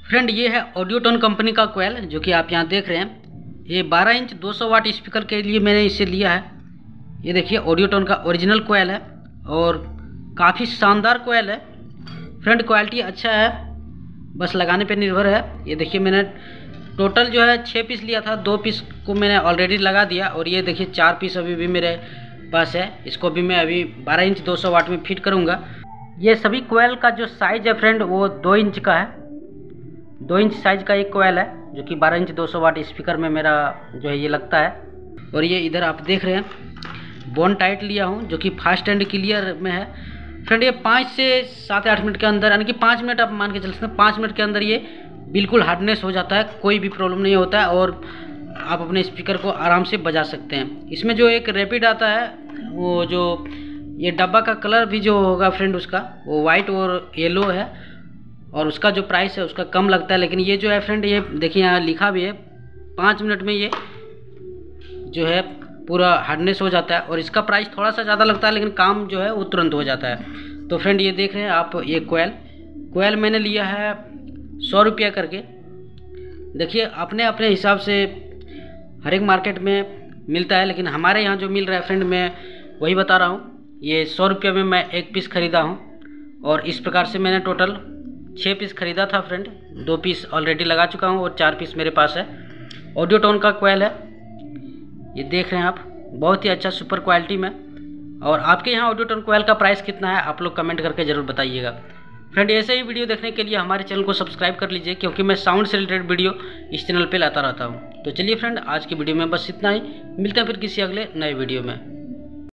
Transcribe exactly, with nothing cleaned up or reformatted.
Friend ये है Audiotone company का कोयल जो कि आप यहाँ देख रहे हैं। ये बारह इंच दो सौ वाट स्पीकर के लिए मैंने इसे लिया है। ये देखिए ऑडियोटोन का ओरिजिनल कोयल है और काफ़ी शानदार कोयल है। फ्रेंड क्वालिटी अच्छा है, बस लगाने पे निर्भर है। ये देखिए मैंने टोटल जो है छः पीस लिया था, दो पीस को मैंने ऑलरेडी लगा दिया और ये देखिए चार पीस अभी भी मेरे पास है। इसको भी मैं अभी बारह इंच दो सौ वाट में फिट करूँगा। ये सभी कोयल का जो साइज़ है फ्रेंड वो दो इंच का है। दो इंच साइज का एक कोयल है जो कि बारह इंच दो सौ वाट स्पीकर में मेरा जो है ये लगता है। और ये इधर आप देख रहे हैं बोन टाइट लिया हूँ जो कि फास्ट एंड क्लियर में है। फ्रेंड ये पाँच से सात आठ मिनट के अंदर, यानी कि पाँच मिनट आप मान के चल सकते हैं, पाँच मिनट के अंदर ये बिल्कुल हार्डनेस हो जाता है, कोई भी प्रॉब्लम नहीं होता है और आप अपने स्पीकर को आराम से बजा सकते हैं। इसमें जो एक रैपिड आता है, वो जो ये डब्बा का कलर भी जो होगा फ्रेंड उसका वो वाइट और येलो है और उसका जो प्राइस है उसका कम लगता है। लेकिन ये जो है फ्रेंड ये देखिए यहाँ लिखा भी है पाँच मिनट में ये जो है पूरा हार्डनेस हो जाता है और इसका प्राइस थोड़ा सा ज़्यादा लगता है लेकिन काम जो है वो तुरंत हो जाता है। तो फ्रेंड ये देख रहे हैं आप, ये कोयल कोयल मैंने लिया है सौ रुपया करके। देखिए अपने अपने हिसाब से हर एक मार्केट में मिलता है, लेकिन हमारे यहाँ जो मिल रहा है फ्रेंड मैं वही बता रहा हूँ। ये सौ रुपये में मैं एक पीस ख़रीदा हूँ और इस प्रकार से मैंने टोटल छः पीस ख़रीदा था फ्रेंड। दो पीस ऑलरेडी लगा चुका हूँ और चार पीस मेरे पास है। ऑडियोटोन का कोयल है, ये देख रहे हैं आप, बहुत ही अच्छा सुपर क्वालिटी में। और आपके यहाँ ऑडियोटोन कोयल का प्राइस कितना है आप लोग कमेंट करके ज़रूर बताइएगा। फ्रेंड ऐसे ही वीडियो देखने के लिए हमारे चैनल को सब्सक्राइब कर लीजिए क्योंकि मैं साउंड से रिलेटेड वीडियो इस चैनल पर लाता रहता हूँ। तो चलिए फ्रेंड आज की वीडियो में बस इतना ही, मिलते हैं फिर किसी अगले नए वीडियो में।